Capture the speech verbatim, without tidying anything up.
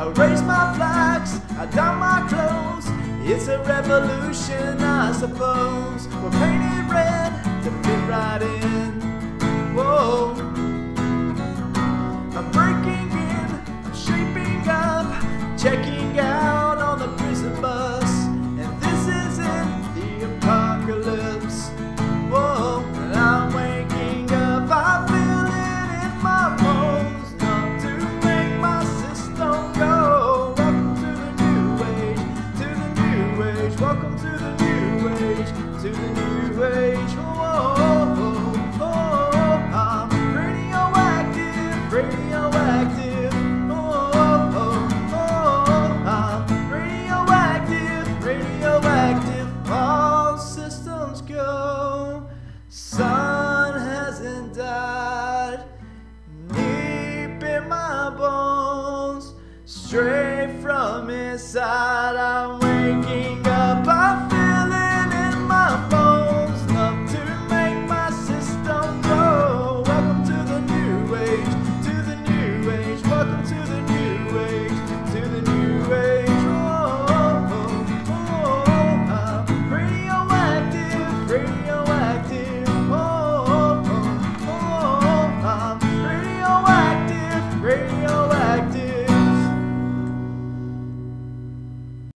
I raise my flags, I don my clothes. It's a revolution, I suppose. We're painted red to fit right in. Whoa. I'm breaking in, I'm shaping up, checking out.